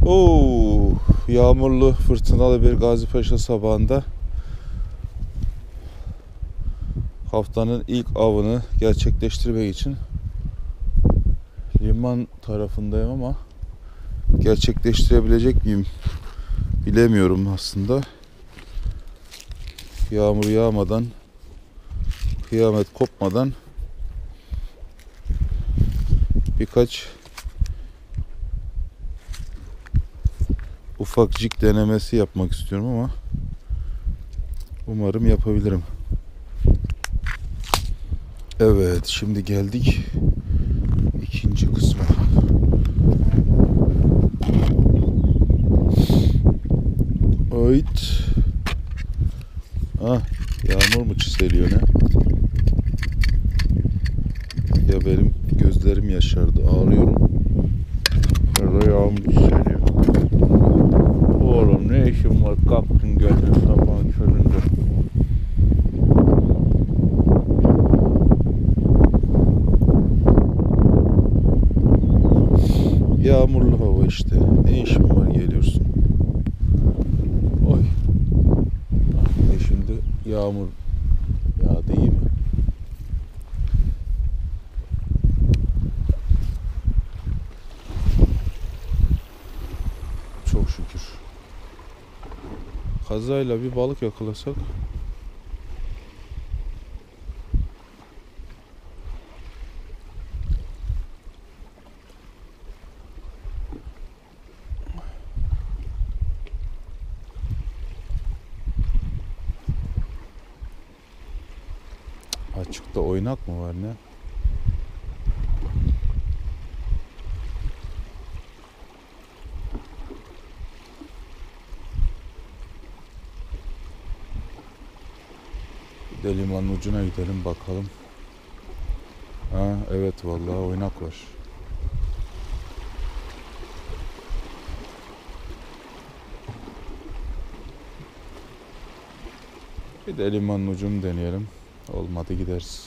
Oo, yağmurlu, fırtınalı bir Gazipaşa sabahında haftanın ilk avını gerçekleştirmek için liman tarafındayım ama gerçekleştirebilecek miyim bilemiyorum aslında. Yağmur yağmadan, kıyamet kopmadan birkaç ufakcık denemesi yapmak istiyorum ama umarım yapabilirim. Evet, şimdi geldik ikinci kısma. Evet. Yağmur mu çiseliyor ne? Ya benim gözlerim yaşardı, ağlıyorum. Ya da yağmur çiseliyor. Oğlum ne işin var? Kalktın geldin sabahın köründe. Yağmurlu hava işte. Ne işin var geliyorsun? Oy. Şimdi yağmur yağdı, iyi mi? Çok şükür. Kazayla bir balık yakalasak. Açıkta oynak mı var ne? Bir de limanın ucuna gidelim bakalım. Evet vallahi oynak var. Bir de limanın ucunu deneyelim. Olmadı gideriz.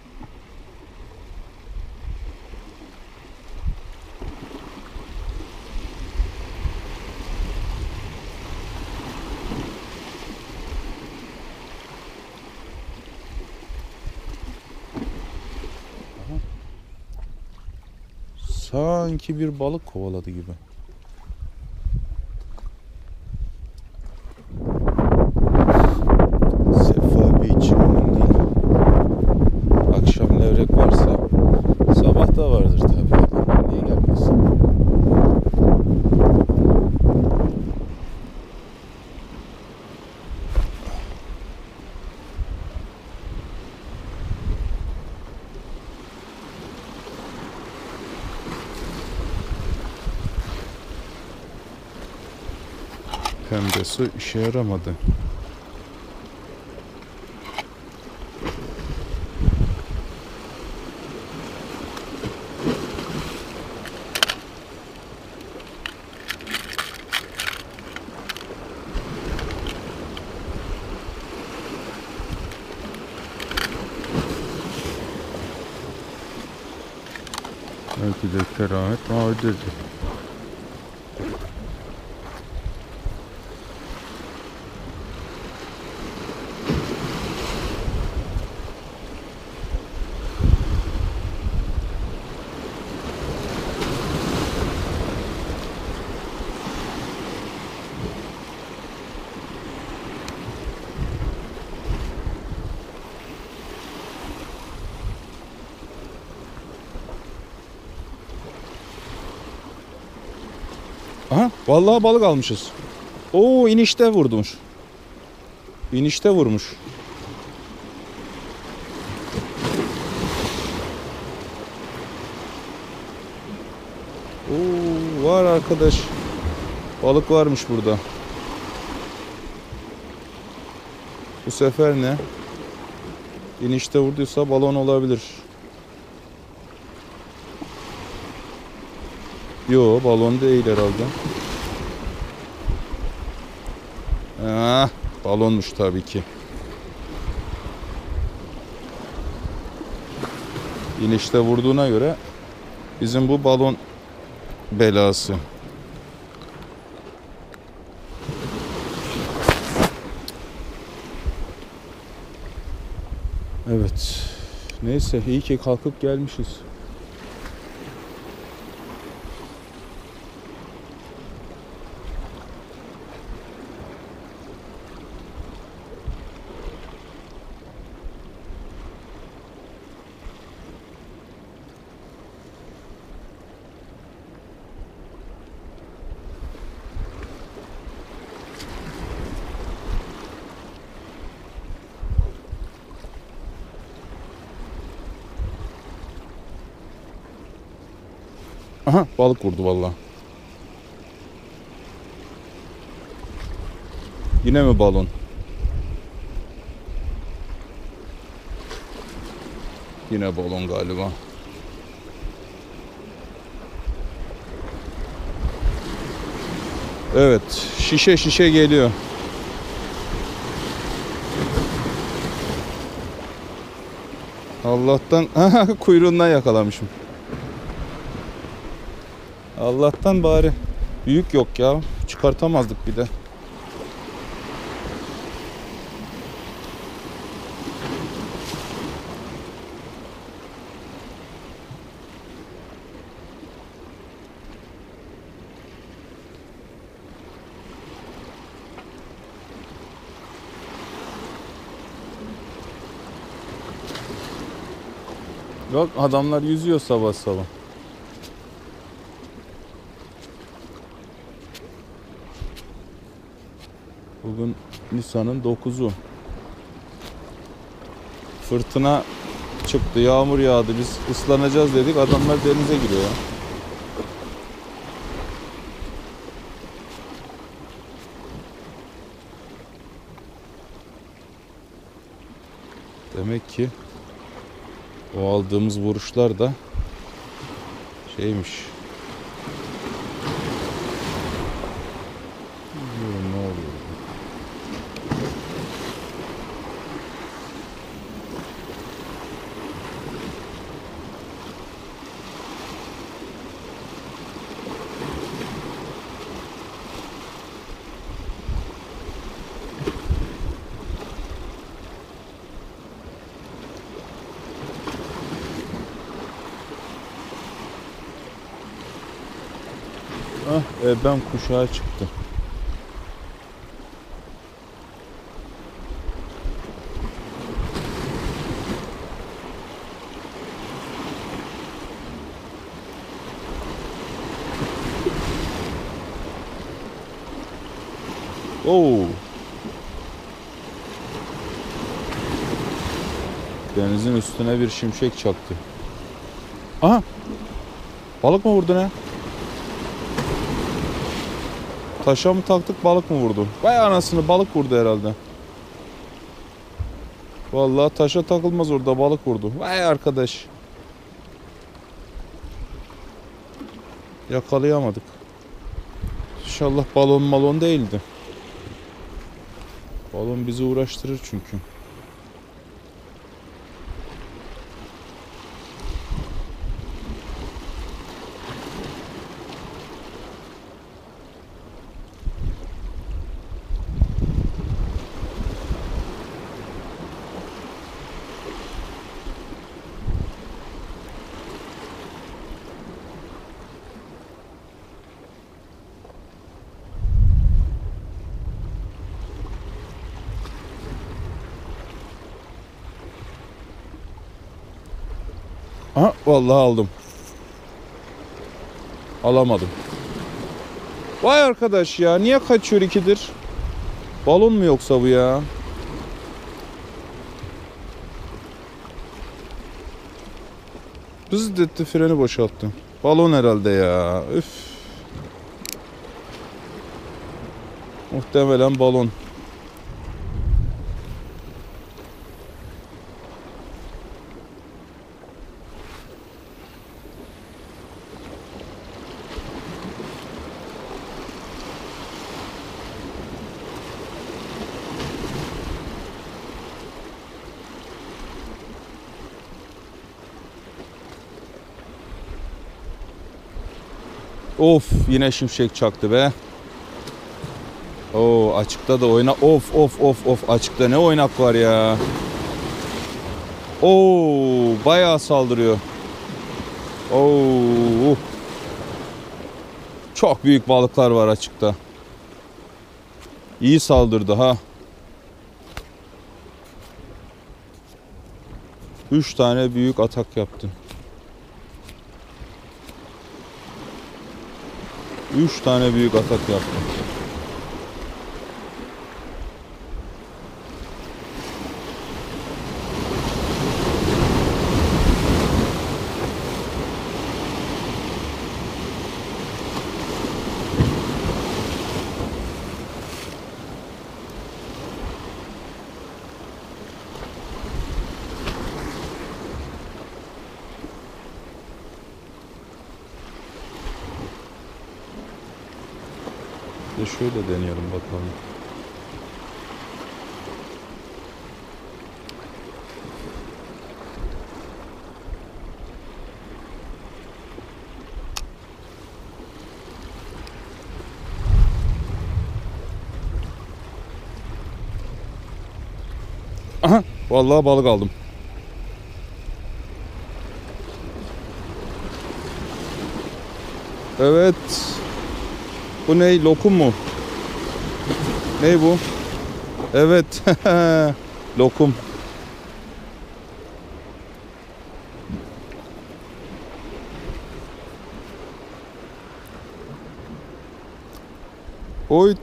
Sanki bir balık kovaladı gibi. Sefa Bey çimeninden akşam levrek varsa sabah da vardır tabii. Niye gelmesin? Pembe su işe yaramadı. Belki de keramet mağdurdur. Aha, vallahi balık almışız. Oo, inişte vurmuş. İnişte vurmuş. Oo, var arkadaş. Balık varmış burada. Bu sefer ne? İnişte vurduysa balon olabilir. Yo, balon değil herhalde. Balonmuş tabii ki. İnişte vurduğuna göre bizim bu balon belası. Evet. Neyse iyi ki kalkıp gelmişiz. Aha balık vurdu vallahi. Yine mi balon? Yine balon galiba. Evet, şişe şişe geliyor. Allah'tan kuyruğundan yakalamışım. Allah'tan bari büyük yok ya. Çıkartamazdık bir de. Bak adamlar yüzüyor sabah sabah. Bugün Nisan'ın 9'u. Fırtına çıktı, yağmur yağdı. Biz ıslanacağız dedik. Adamlar denize giriyor ya. Demek ki o aldığımız vuruşlar da şeymiş. Bilmiyorum ne oluyor. Ah, ben kuşağı çıktı. Oo. Denizin üstüne bir şimşek çaktı. Aha. Balık mı vurdu ne? Taşa mı taktık balık mı vurdu? Vay anasını balık vurdu herhalde. Vallahi taşa takılmaz orada balık vurdu. Vay arkadaş. Yakalayamadık. İnşallah balon malon değildi. Balon bizi uğraştırır çünkü. Aha vallahi aldım. Alamadım. Vay arkadaş ya niye kaçıyor ikidir? Balon mu yoksa bu ya? Hızlı etti freni boşalttı. Balon herhalde ya. Üf. Muhtemelen balon. Of yine şimşek çaktı be. Oo açıkta da oyna. Of açıkta ne oynak var ya. Oo, bayağı saldırıyor. Oo. Çok büyük balıklar var açıkta. İyi saldırdı ha. 3 tane büyük atak yaptın. 3 tane büyük atak yaptın. Şöyle deneyelim bakalım. Aha, vallahi balık aldım. Evet. Bu ne? Lokum mu? Ne bu? Evet. Lokum. Oyt.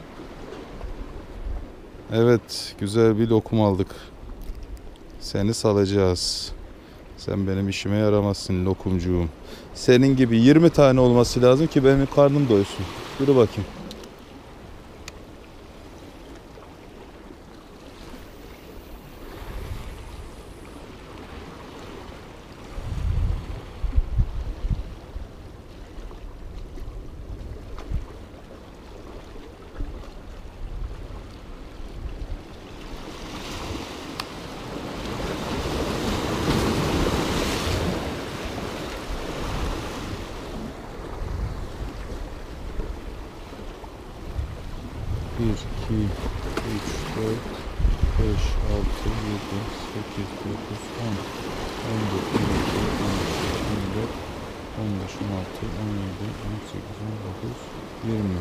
Evet, güzel bir lokum aldık. Seni salacağız. Sen benim işime yaramazsın lokumcuğum. Senin gibi 20 tane olması lazım ki benim karnım doysun. Yürü bakayım. Bir, iki, üç, dört, beş, altı, yedi, sekiz, dokuz, 10, 11, 12, 13, 14, 15, 16, 17, 18, 19, 20.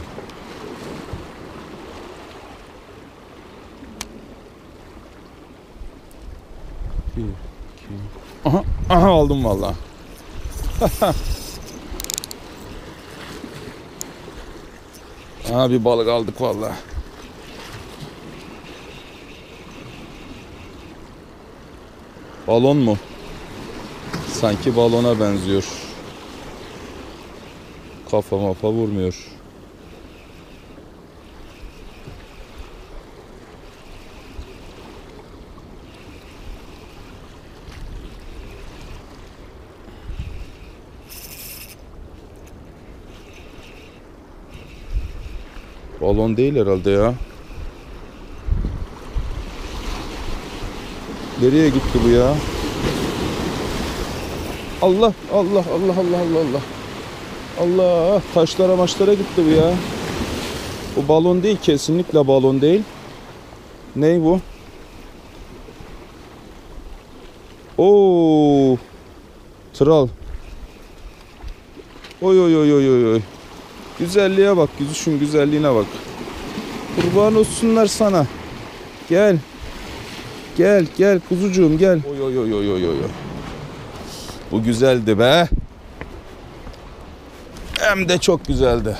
Bir, iki. Aha, aha aldım vallahi. Aha bir balık aldık vallahi. Balon mu? Sanki balona benziyor. Kafa mafa vurmuyor. Balon değil herhalde ya. Nereye gitti bu ya? Allah Allah Allah Allah Allah Allah. Allah, taşlara maçlara gitti bu ya. Bu balon değil, kesinlikle balon değil. Ney bu? Oo! Tral. Oy oy oy oy oy oy. Güzelliğe bak, yüzüşün güzelliğine bak. Kurban olsunlar sana. Gel. Gel gel kuzucuğum gel. Oy oy oy oy oy oy. Bu güzeldi be. Hem de çok güzeldi.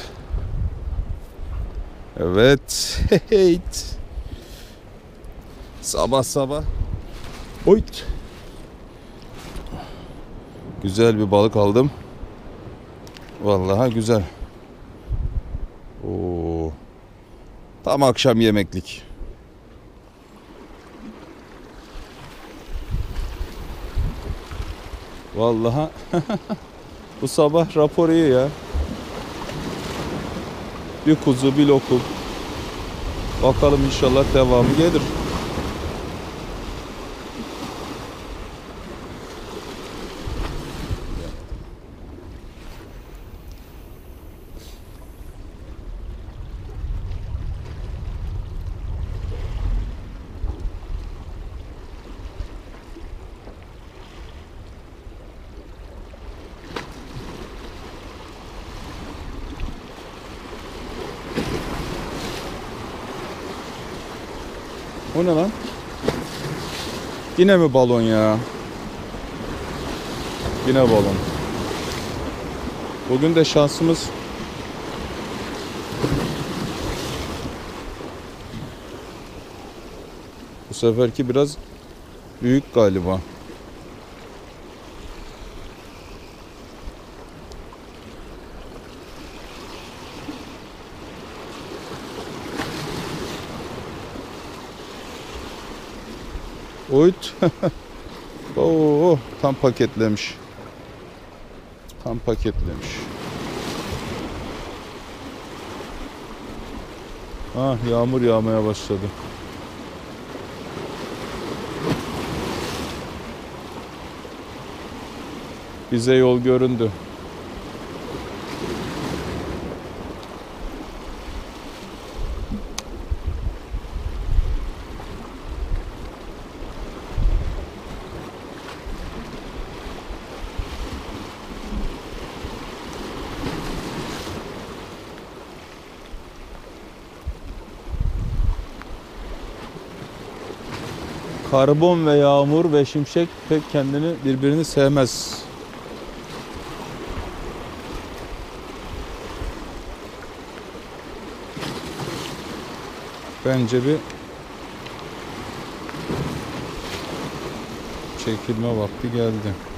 Evet. Sabah sabah. Oyt. Güzel bir balık aldım. Vallahi güzel. Oo. Tam akşam yemeklik. Vallahi bu sabah rapor iyi ya. Bir kuzu, bir lokum. Bakalım inşallah devamı gelir. O ne lan? Yine mi balon ya? Yine balon. Bugün de şansımız bu seferki biraz büyük galiba. Oyt. Oo, tam paketlemiş. Tam paketlemiş. Ah, yağmur yağmaya başladı. Bize yol göründü. Karbon ve yağmur ve şimşek pek birbirini sevmez. Bence bir çekilme vakti geldi.